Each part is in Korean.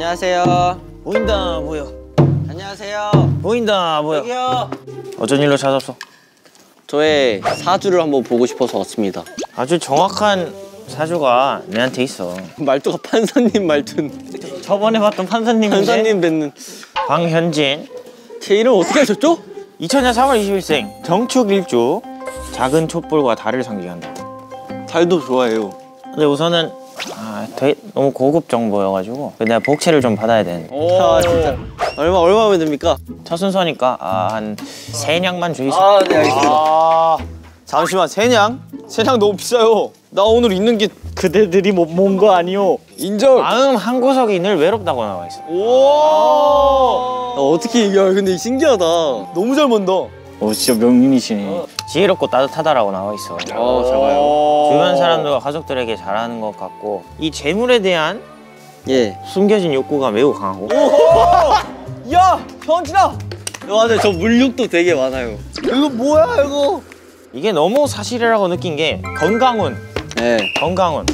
안녕하세요. 보인다 보여. 안녕하세요. 보인다 보여. 여기요. 어쩐 일로 찾았어? 저의 사주를 한번 보고 싶어서 왔습니다. 아주 정확한 사주가 내한테 있어. 말투가 판사님 말투는. 저번에 봤던 판사님인데? 판사님 뵙는. 방현진. 제 이름 어떻게 하셨죠? 2000년 3월 20일생 정축 일주. 작은 촛불과 달을 상징한다. 달도 좋아해요. 근데 우선은 되게 너무 고급 정보여가지고 내가 복채를 좀 받아야 되는데. 아 진짜. 얼마면 됩니까? 첫 순서니까 한 3냥만 주이소. 아 네 알겠습니다. 잠시만 3냥? 3냥 너무 비싸요. 나 오늘 있는 게 그대들이 못 모은 거 아니오. 인정. 마음 한 구석이 늘 외롭다고 나와 있어. 오. 어떻게 야 근데 신기하다. 너무 잘 본다. 진짜 명민이시네. 지혜롭고 따뜻하다라고 나와 있어. 잘 봐요. 주변 사람들과 가족들에게 잘하는 것 같고 이 재물에 대한 숨겨진 욕구가 매우 강하고. 야 현진아. 맞아 저 물욕도 되게 많아요. 이거 뭐야 이거? 이게 너무 사실이라고 느낀 게 건강운. 네. 건강운.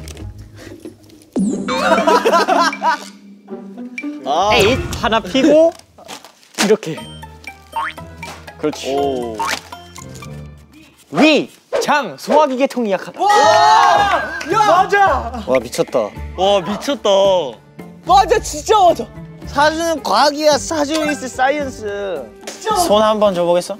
에잇 하나 피고 이렇게. 그렇지. 오. 위, 장, 소화기 계통이 약하다. 와! 야! 맞아! 와 미쳤다. 와 미쳤다. 맞아 진짜 맞아. 사주는 과학이야. 사주 is 사이언스. 손 한번 줘보겠어?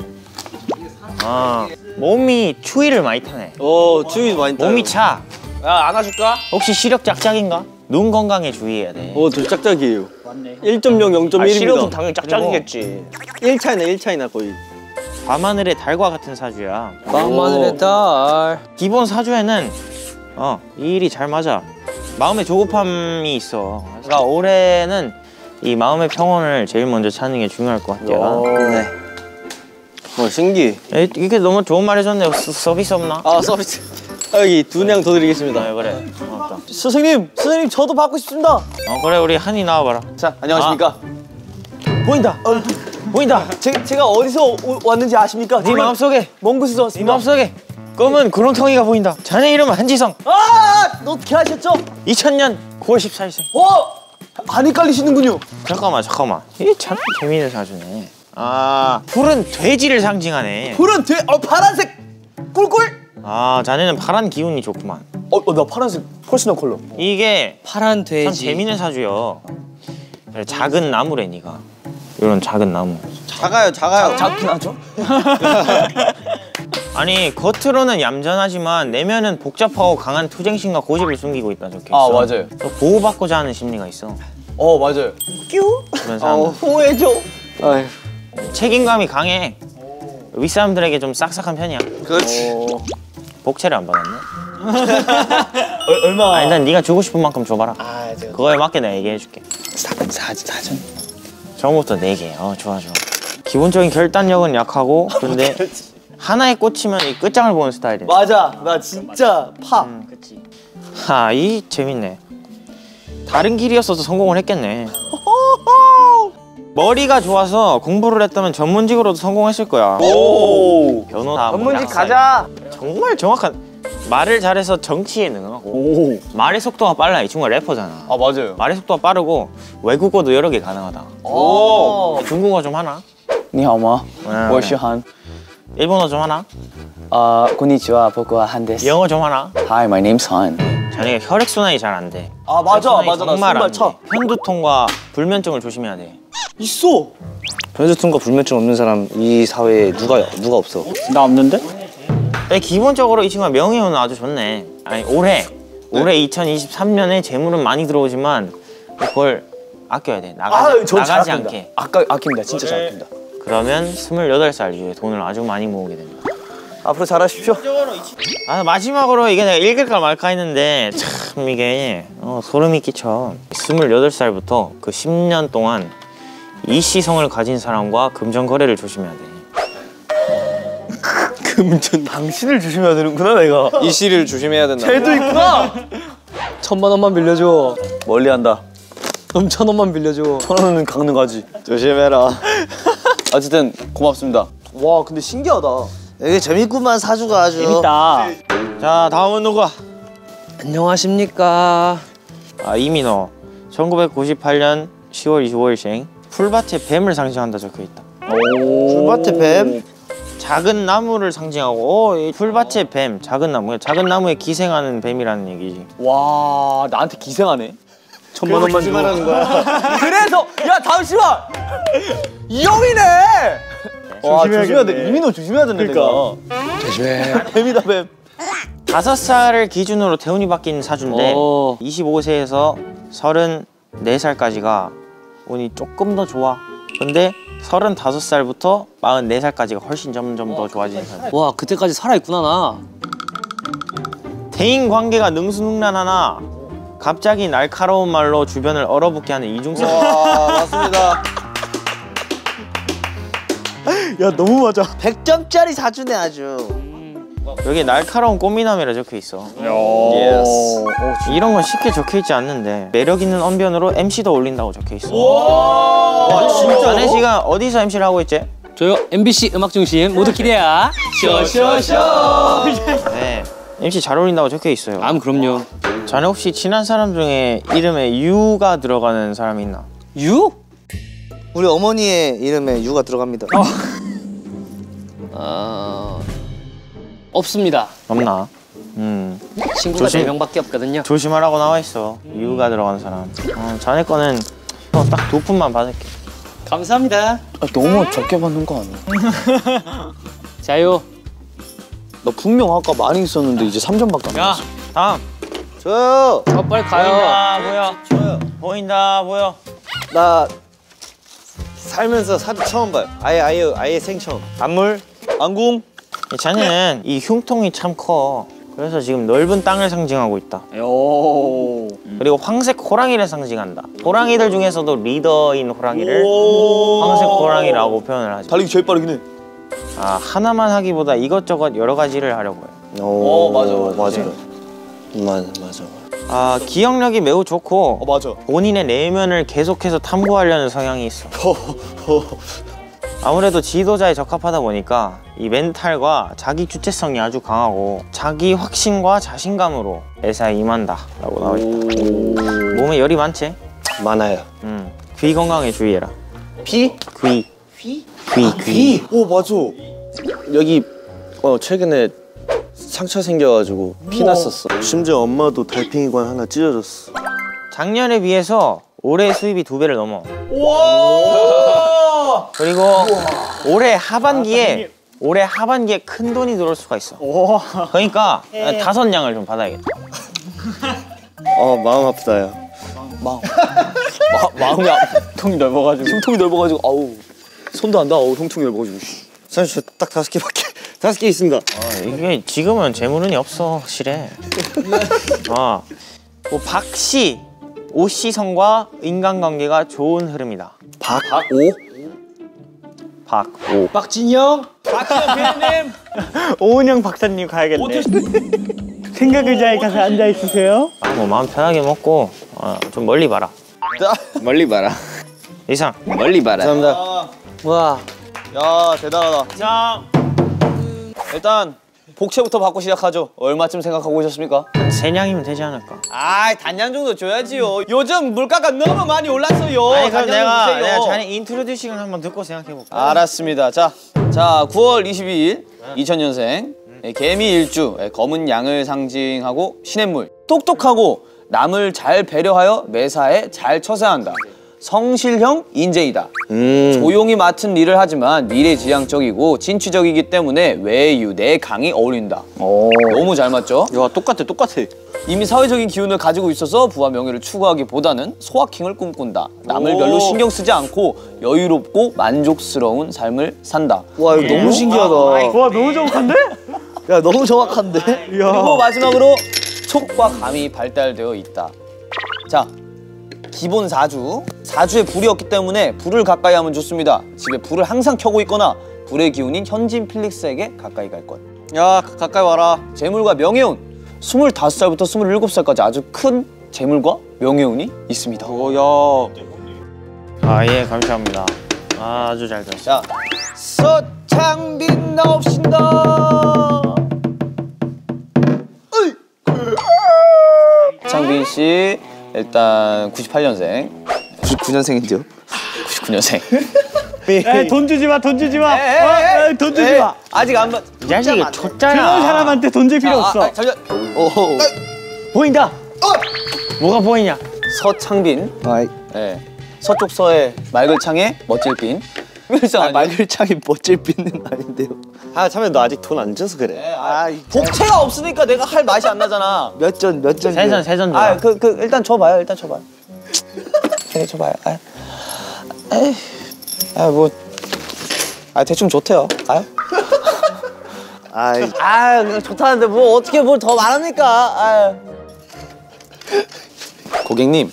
몸이 추위를 많이 타네. 추위 많이 타요. 몸이 차. 야 안아줄까? 혹시 시력 짝짝인가? 눈 건강에 주의해야 돼. 저 짝짝이에요. 맞네. 1.0, 0.1입니다. 시력은 당연히 짝짝이겠지. 1 차이나 거의. 밤하늘의 달과 같은 사주야. 밤하늘의 달. 기본 사주에는 이 일이 잘 맞아. 마음의 조급함이 있어. 그러니까 올해는 이 마음의 평온을 제일 먼저 찾는 게 중요할 것 같아요. 네. 신기해. 이게 너무 좋은 말 해줬네. 서비스 없나? 서비스. 여기 2냥 더 드리겠습니다. 그래. 고맙다. 선생님 저도 받고 싶습니다. 그래 우리 한이 나와봐라. 자 안녕하십니까. 보인다. 보인다. 제가 어디서 왔는지 아십니까? 네 마음속에. 먼 곳에서 네 왔습니다. 마음속에 검은 구렁텅이가 보인다. 자네 이름은 한지성. 어떻게 하셨죠? 2000년 9월 14일생. 안 헷갈리시는군요. 잠깐만. 이게 참 재미있는 사주네. 푸른 돼지를 상징하네. 푸른 파란색 꿀꿀. 자네는 파란 기운이 좋구만. 나 파란색 퍼스널 컬러. 이게 파란 돼지. 참 재미있는 사주요. 작은 나무래 니가. 이런 작은 나무. 작아요. 작긴 하죠. 아니 겉으로는 얌전하지만 내면은 복잡하고 강한 투쟁심과 고집을 숨기고 있다 적혀있어. 맞아요. 또 보호받고자 하는 심리가 있어. 맞아요. 그런 사람. 호해줘. 책임감이 강해. 윗사람들에게 좀 싹싹한 편이야. 그렇지. 복채를 안 받았네. 얼마? 일단 네가 주고 싶은 만큼 줘봐라. 그거에 맞게 내가 얘기해줄게. 사전. 처음부터 4개. 좋아. 기본적인 결단력은 약하고 근데 하나에 꽂히면 이 끝장을 보는 스타일이야. 맞아. 나 진짜 그치. 이 재밌네. 다른 길이었어도 성공을 했겠네. 머리가 좋아서 공부를 했다면 전문직으로도 성공했을 거야. 변호사. 전문직 가자. 정말 정확한. 말을 잘해서 정치에 능하고 말의 속도가 빨라. 이 친구가 래퍼잖아. 맞아요. 말의 속도가 빠르고 외국어도 여러 개 가능하다. 중국어 좀 하나? 你好吗？我是韩。 일본어 좀 하나? こんにちは。僕は韓です。 영어 좀 하나? Hi, my name's Han. 자네가 혈액순환이 잘 안 돼. 맞아. 나 정말 안 신발 차. 돼. 편두통과 불면증을 조심해야 돼. 있어. 편두통과 불면증 없는 사람 이 사회에 누가 없어. 나 없는데? 기본적으로 이 친구가 명예운은 아주 좋네. 올해 2023년에 재물은 많이 들어오지만 그걸 아껴야 돼. 나가지 않게. 아낍니다. 진짜 잘 아낍니다. 그러면 28살 이후에 돈을 아주 많이 모으게 됩니다. 앞으로 잘하십시오. 마지막으로 이게 내가 읽을까 말까 했는데 참 이게 소름이 끼쳐. 28살부터 그 10년 동안 이시성을 가진 사람과 금전 거래를 조심해야 돼. 당신을 조심해야 되는구나 내가. 이 씨를 조심해야 된다. 쟤도 있구나. 1000만원만 빌려줘. 멀리한다. 그럼 1000원만 빌려줘. 1000원은 강릉 가지. 조심해라. 어쨌든 고맙습니다. 와 근데 신기하다. 이게 재밌구만 사주가 아주. 재밌다. 자 다음은 누가? 안녕하십니까. 이민호 1998년 10월 25일생. 풀밭의 뱀을 상징한다 적혀있다. 풀밭의 뱀? 작은 나무를 상징하고 이 풀밭의 뱀, 작은 나무. 작은 나무에 기생하는 뱀이라는 얘기지. 와, 나한테 기생하네. 1000만 원만 주라는 거야. 그래서 야 잠시만. 이 형이네. 와, 조심해야 돼. 이민호 조심해야 된다. 그러니까. 조심해. 뱀이다 뱀. 5살을 기준으로 대운이 바뀐 사주인데 25세에서 34살까지가 운이 조금 더 좋아. 근데 35살부터 44살까지가 훨씬 점점 더 좋아지는 사주. 와, 그때까지 살아있구나 나. 대인 관계가 능수능란하나 갑자기 날카로운 말로 주변을 얼어붙게 하는 이중성. 와, 맞습니다. 야, 너무 맞아. 100점짜리 사주네 아주. 여기 날카로운 꽃미남이라 적혀있어. 예스. 이런 건 쉽게 적혀있지 않는데 매력 있는 언변으로 MC도 올린다고 적혀있어. 와, 진짜? 자네 씨가 어디서 MC를 하고 있지? 저요 MBC 음악중심 모두 기대야. 쇼쇼쇼. 네, MC 잘 어울린다고 적혀있어요. 그럼요. 자네 혹시 친한 사람 중에 이름에 유가 들어가는 사람이 있나? 유? 우리 어머니의 이름에 유가 들어갑니다. 없습니다. 없나? 친구가 조심. 4명밖에 없거든요. 조심하라고 나와있어. 유가 들어가는 사람. 자네 거는 딱 2푼만 받을게. 감사합니다. 너무 적게 받는 거 아니야? 자요. 나 분명 아까 많이 있었는데 이제 3점밖에 안 야, 나왔어. 다음. 저요. 빨리 가요. 보여. 저요. 보인다, 보여. 나 살면서 사주 처음 봐요. 아예 생처음. 안물. 안궁. 자네는 이 흉통이 참 커. 그래서 지금 넓은 땅을 상징하고 있다. 오. 그리고 황색 호랑이를 상징한다. 호랑이들 중에서도 리더인 호랑이를 황색 호랑이라고 표현을 하죠. 달리기 제일 빠르긴 해. 하나만 하기보다 이것저것 여러 가지를 하려고 해요. 맞아. 기억력이 매우 좋고 맞아. 본인의 내면을 계속해서 탐구하려는 성향이 있어. 아무래도 지도자에 적합하다 보니까 이 멘탈과 자기 주체성이 아주 강하고 자기 확신과 자신감으로 매사에 임한다 라고 나와있다. 몸에 열이 많지? 많아요. 귀 건강에 주의해라. 피? 귀. 귀. 오, 맞아. 여기 최근에 상처 생겨가지고 피 났었어. 심지어 엄마도 달팽이관 하나 찢어졌어. 작년에 비해서 올해 수입이 2배를 넘어. 그리고 올해 하반기에 큰 돈이 들어올 수가 있어. 그러니까 5냥을 좀 받아야겠다. 마음 아프다, 야. 마음이 통이 넓어가지고. 흉통이 넓어가지고 아우. 손도 안 닿아. 흉통이 넓어가지고. 사실 저 딱 5개 있습니다. 이게 지금은 재물운이 없어, 실에. 뭐 박씨, 오씨성과 인간관계가 좋은 흐름이다. 박오. 박진영. 오은영 박사님 가야겠네. 생각 의자에 가서 앉아 있으세요. 뭐 마음 편하게 먹고 좀 멀리 봐라. 멀리 봐라. 이상. 멀리 봐라. 감사합니다. 와. 야, 대단하다. 이상. 일단 복채부터 받고 시작하죠. 얼마쯤 생각하고 오셨습니까? 3냥이면 되지 않을까? 단양 정도 줘야지요. 요즘 물가가 너무 많이 올랐어요. 아니 그럼 내가 주세요. 자네 인트로듀싱을 한번 듣고 생각해볼게. 알았습니다. 자, 9월 22일 2000년생 개미 일주 검은 양을 상징하고 신앤물. 똑똑하고 남을 잘 배려하여 매사에 잘 처세한다. 성실형 인재이다. 조용히 맡은 일을 하지만 미래지향적이고 진취적이기 때문에 외유, 내강이 어울린다. 너무 잘 맞죠? 야, 똑같아. 이미 사회적인 기운을 가지고 있어서 부와 명예를 추구하기보다는 소확행을 꿈꾼다. 남을 별로 신경 쓰지 않고 여유롭고 만족스러운 삶을 산다. 와, 이거 너무 신기하다. 와, 너무 정확한데? 야, 너무 정확한데? 그리고 마지막으로 촉과 감이 발달되어 있다. 자, 기본 사주에 불이 없기 때문에 불을 가까이 하면 좋습니다. 집에 불을 항상 켜고 있거나 불의 기운인 현진 필릭스에게 가까이 갈 것. 야, 가까이 와라. 재물과 명예운. 25살부터 27살까지 아주 큰 재물과 명예운이 있습니다. 예, 감사합니다. 아주 잘 들었어. 자, 서창빈 나옵신다. 창빈 씨 일단 98년생. 99년생인데요? 99년생. 에이, 돈 주지 마, 돈 주지 마. 돈 주지 마. 아직 안 봐. 이 자식이 그런 줬잖아. 사람한테 돈 줄 필요 없어. 잠시만. 보인다. 뭐가 보이냐? 서창빈. 아이, 예. 서쪽 서해 맑을 창에 멋질 빈. 말글창이 멋질 빈은 아닌데요. 아, 참에 너 아직 돈 안 줘서 그래. 복채가 없으니까 내가 할 맛이 안 나잖아. 몇 전? 세전 줘. 아, 일단 줘봐요. 일단 줘봐요. 그래, 줘봐요. 대충 좋대요. 가요? 아, 좋다는데 뭐 어떻게 뭘 더 말합니까? 고객님,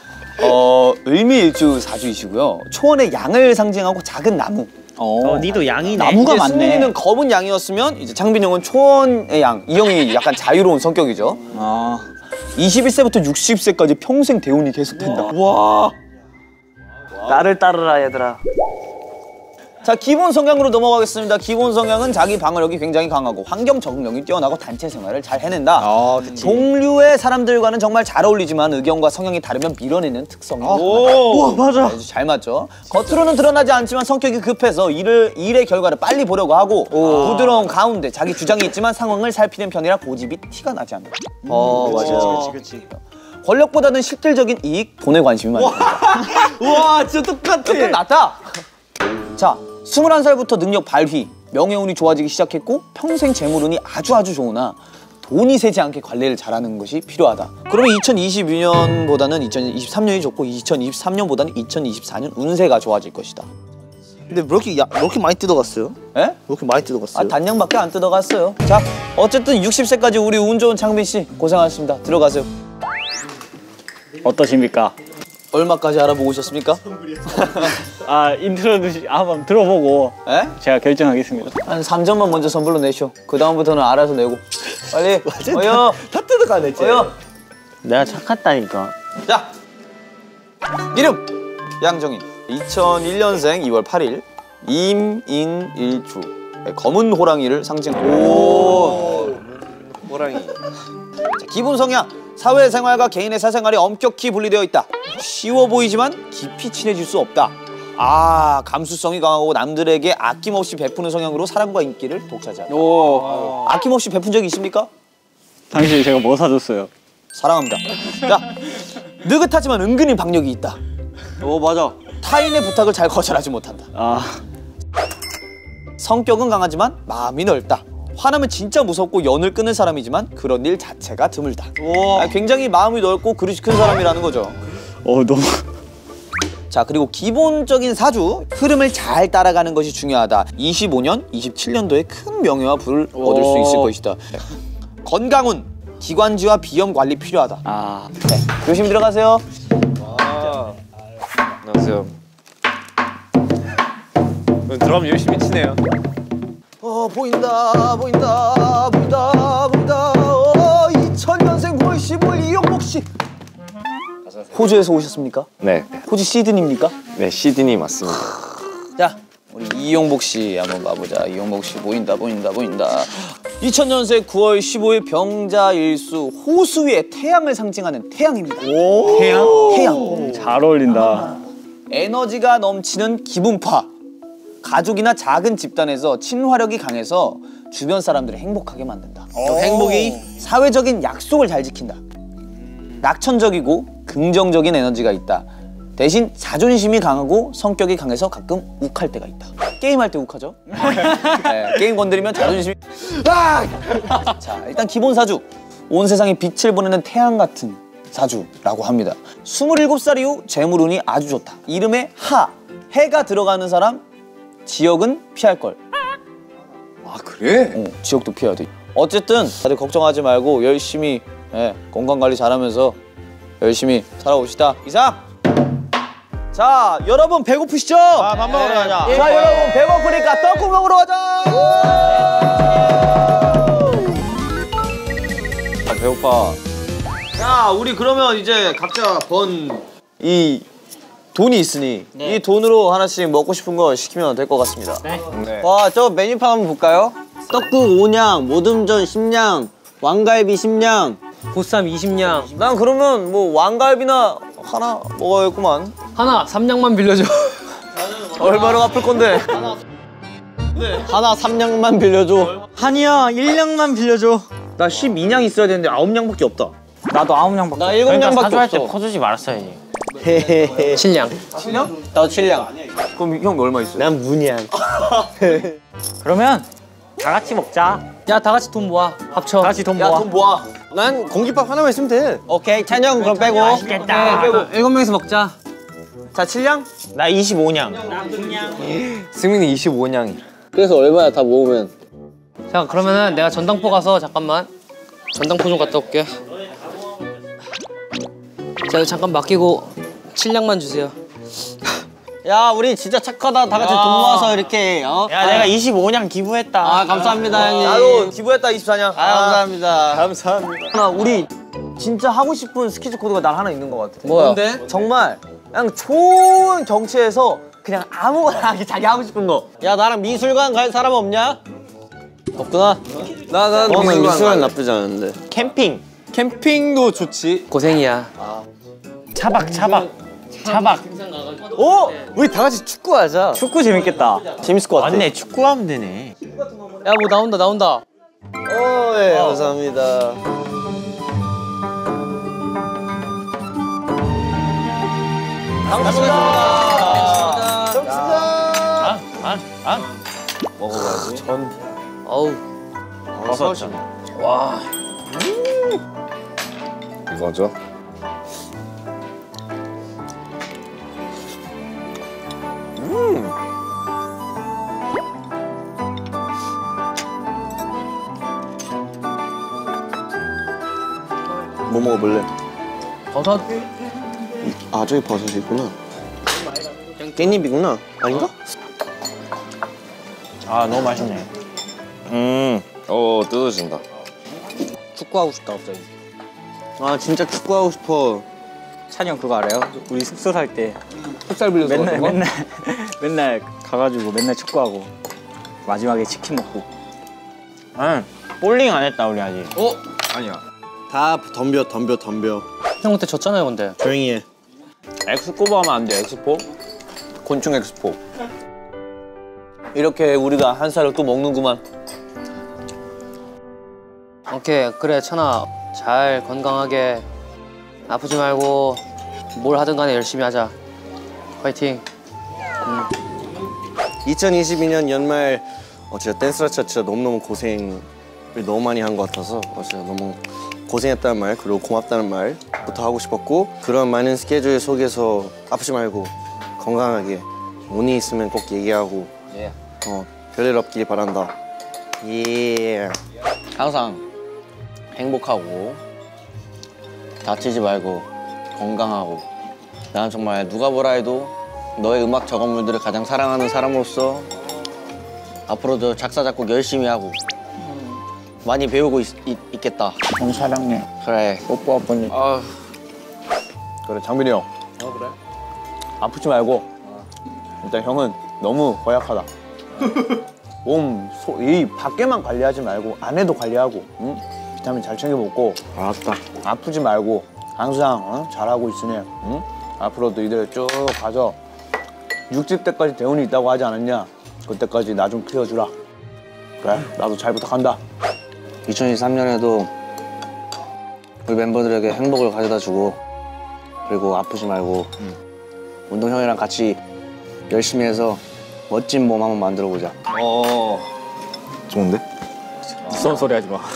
을미일주 사주이시고요. 초원의 양을 상징하고 작은 나무. 니도 양이네. 나무가 많네. 승민이는 검은 양이었으면 이제 창빈 형은 초원의 양. 이 형이 약간 자유로운 성격이죠. 21세부터 60세까지 평생 대운이 계속된다. 와. 나를 따르라 얘들아. 자, 기본 성향으로 넘어가겠습니다. 기본 성향은 자기 방어력이 굉장히 강하고 환경 적응력이 뛰어나고 단체 생활을 잘 해낸다. 동류의 사람들과는 정말 잘 어울리지만 의견과 성향이 다르면 밀어내는 특성이 있다. 오, 맞아. 잘 맞죠? 겉으로는 드러나지 않지만 성격이 급해서 일의 결과를 빨리 보려고 하고 부드러운 가운데 자기 주장이 있지만 상황을 살피는 편이라 고집이 티가 나지 않는다. 맞아. 그렇지. 권력보다는 실질적인 이익, 돈에 관심이 많다. 우와, 진짜 똑같아. 끝났다. 자, 21살부터 능력 발휘, 명예운이 좋아지기 시작했고 평생 재물운이 아주 좋으나 돈이 새지 않게 관리를 잘하는 것이 필요하다. 그러면 2022년보다는 2023년이 좋고 2023년보다는 2024년 운세가 좋아질 것이다. 근데 왜 이렇게 많이 뜯어갔어요? 예? 왜 이렇게 많이 뜯어갔어요? 단양밖에 안 뜯어갔어요. 자, 어쨌든 60세까지 우리 운 좋은 창빈 씨 고생하셨습니다. 들어가세요. 어떠십니까? 얼마까지 알아보고 오셨습니까? 아, 인트로듀시 한번 들어보고 예? 제가 결정하겠습니다. 한 3점만 먼저 선불로 내쇼. 그 다음부터는 알아서 내고. 빨리. 어여. 다 뜯어가네, 쟤. 어여. 내가 착했다니까. 자, 이름 양정인. 2001년생 2월 8일 임인일주. 검은 호랑이를 상징하고. 호랑이. 자, 기본 성향. 사회생활과 개인의 사생활이 엄격히 분리되어 있다. 쉬워 보이지만 깊이 친해질 수 없다. 감수성이 강하고 남들에게 아낌없이 베푸는 성향으로 사랑과 인기를 독차지한다. 아낌없이 베푼 적이 있습니까? 당신이 제가 뭐 사줬어요? 사랑합니다. 자, 느긋하지만 은근히 박력이 있다. 맞아. 타인의 부탁을 잘 거절하지 못한다. 성격은 강하지만 마음이 넓다. 화나면 진짜 무섭고 연을 끊는 사람이지만 그런 일 자체가 드물다. 굉장히 마음이 넓고 그릇이 큰 사람이라는 거죠. 너무. 자, 그리고 기본적인 사주 흐름을 잘 따라가는 것이 중요하다. 25년, 27년도에 큰 명예와 부를 얻을 수 있을 것이다. 건강운, 기관지와 비염 관리 필요하다. 네, 조심히 들어가세요. 안녕하세요. 드럼 열심히 치네요. 보인다 2000년생 9월 15일 이용복 씨. 호주에서 오셨습니까? 네, 호주 시드니입니까? 네 시드니 맞습니다. 자, 우리 이용복 씨 한번 봐보자. 이용복 씨 보인다. 2000년생 9월 15일 병자일수 호수 위에 태양을 상징하는 태양입니다. 태양. 잘 어울린다. 에너지가 넘치는 기분파. 가족이나 작은 집단에서 친화력이 강해서 주변 사람들을 행복하게 만든다. 행복이 사회적인 약속을 잘 지킨다. 낙천적이고 긍정적인 에너지가 있다. 대신 자존심이 강하고 성격이 강해서 가끔 욱할 때가 있다. 게임할 때 욱하죠? 네, 게임 건드리면 자존심이 자, 일단 기본 사주. 온 세상에 빛을 보내는 태양 같은 사주라고 합니다. 27살 이후 재물운이 아주 좋다. 이름에 하, 해가 들어가는 사람 지역은 피할 걸. 그래? 지역도 피해야 돼. 어쨌든 다들 걱정하지 말고 열심히 건강관리 잘하면서 열심히 살아봅시다. 이상! 자, 여러분 배고프시죠? 밥 먹으러 가자. 자, 여러분 배고프니까 떡국 먹으러 가자! 배고파. 자, 우리 그러면 이제 각자 번 이 돈이 있으니 이 돈으로 하나씩 먹고 싶은 거 시키면 될 것 같습니다. 네. 와, 저 메뉴판 한번 볼까요? 떡국 5냥, 모듬전 10냥, 왕갈비 10냥, 보쌈 20냥. 난 그러면 뭐 왕갈비나 하나 먹어야겠구만. 하나 3냥만 빌려줘. 얼마로 갚을 건데? 하나 3냥만 빌려줘. 한이야 1냥만 빌려줘. 나 12냥 있어야 되는데 9냥밖에 없다. 나도 9냥밖에. 나 7냥밖에 그러니까 사주할 없어. 때 퍼주지 말았어야지. 7냥. 나도 7냥. 그럼 형 얼마 있어? 난 문양. 그러면 다 같이 먹자. 야, 다 같이 돈 모아. 합쳐. 다 같이 돈 야, 모아. 돈 모아. 난 공깃밥 하나만 있으면 돼. 오케이, 찬영 그럼 빼고. 맛있겠다. 빼고. 7명이서 먹자. 자, 7냥? 나 25냥. 승민이 25냥이라. 그래서 얼마야 다 모으면? 자, 그러면은 내가 전당포 가서 잠깐만. 전당포 좀 갔다 올게. 자, 잠깐 맡기고 7냥만 주세요. 야, 우리 진짜 착하다. 다 같이 돈 모아서 이렇게. 야 내가 25냥 기부했다. 아, 감사합니다, 형님. 나도 기부했다, 24냥. 감사합니다. 감사합니다. 우리 진짜 하고 싶은 스케줄 코드가 날 하나 있는 것 같아. 뭐야? 뭔데? 정말 그냥 좋은 경치에서 그냥 아무거나 하기 자기 하고 싶은 거. 야, 나랑 미술관 갈 사람 없냐? 없구나. 난 미술관 나쁘지 않은데. 캠핑. 캠핑도 좋지. 고생이야. 차박. 오! 우리 다 같이 축구하자. 축구 재밌겠다. 재밌을 것 같아. 맞네 축구하면 되네. 야, 뭐 나온다. 네, 감사합니다. 먹어봐야지. 어우. 버섯. 이거죠. 뭐 먹어볼래? 버섯. 아 저기 버섯이 있구나. 깻잎이구나. 아닌가? 아 너무 맛있네. 뜯어진다. 축구하고 싶다 갑자기. 아 진짜 축구하고 싶어. 찬이 형 그거 알아요? 우리 숙소 살 때 풋살 빌려서 맨날 가가지고 맨날 축구하고 마지막에 치킨 먹고. 응. 볼링 안 했다 우리 아직. 아니야. 다 덤벼. 형 그때 졌잖아요, 근데. 조용히 해. 엑스포 하면 안 돼, 엑스포? 곤충 엑스포. 이렇게 우리가 한 살을 또 먹는구만. 오케이, 그래, 찬아. 잘 건강하게 아프지 말고 뭘 하든 간에 열심히 하자. 화이팅. 2022년 연말 진짜 댄스라차 진짜 너무너무 고생을 너무 많이 한 것 같아서 진짜 너무 고생했다는 말 그리고 고맙다는 말부터 하고 싶었고 그런 많은 스케줄 속에서 아프지 말고 건강하게 운이 있으면 꼭 얘기하고 별일 없길 바란다. 예. 항상 행복하고 다치지 말고 건강하고 나는 정말 누가 뭐라 해도 너의 음악 작업물들을 가장 사랑하는 사람으로서 앞으로도 작사 작곡 열심히 하고 많이 배우고 있겠다. 형 사랑해. 그래. 뽀뽀 아버님. 그래, 장민이 형. 그래? 아프지 말고 일단 형은 너무 고약하다. 이 밖에만 관리하지 말고 안에도 관리하고 응? 비타민 잘 챙겨 먹고 알았다. 아프지 말고 항상 잘하고 있으니 응? 앞으로도 이대로 쭉 가서 60 때까지 대운이 있다고 하지 않았냐? 그때까지 나 좀 키워주라. 그래, 나도 잘 부탁한다. 2023년에도 우리 멤버들에게 행복을 가져다주고 그리고 아프지 말고 운동 형이랑 같이 열심히 해서 멋진 몸 한번 만들어보자. 좋은데? 무서운 소리 하지 마.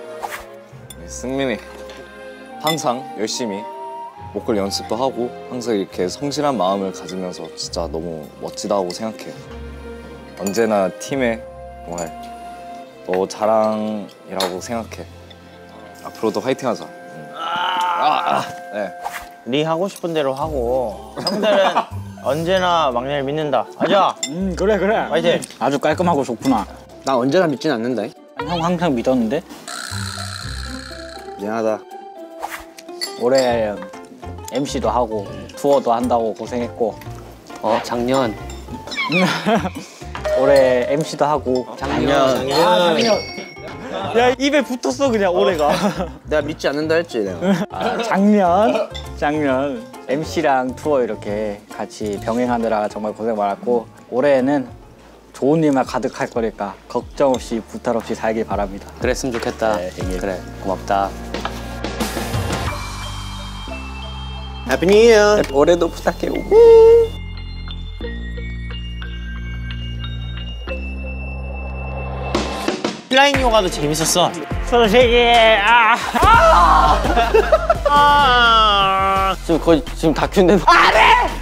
승민이 항상 열심히 보컬 연습도 하고 항상 이렇게 성실한 마음을 가지면서 진짜 너무 멋지다고 생각해. 언제나 팀에 정말 너 자랑이라고 생각해. 앞으로도 화이팅하자. 네. 네 하고 싶은 대로 하고 형들은 언제나 막내를 믿는다. 가자. 그래. 화이팅. 아주 깔끔하고 좋구나. 나 언제나 믿진 않는다. 형 항상 믿었는데 미안하다. 올해 MC도 하고 투어도 한다고 고생했고 작년. 올해 MC도 하고 작년. 야 입에 붙었어 그냥 올해가. 내가 믿지 않는다 했지 내가. 작년 MC랑 투어 이렇게 같이 병행하느라 정말 고생 많았고 올해는 좋은 일만 가득할 거니까 걱정 없이 부탈 없이 살길 바랍니다. 그랬으면 좋겠다. 네, 형님. 그래, 고맙다. 해피 뉴 이어. 올해도 부탁해요. 플라잉 요가도 재밌었어. 솔직히 지금 거의 지금 다큐인데. 안 해!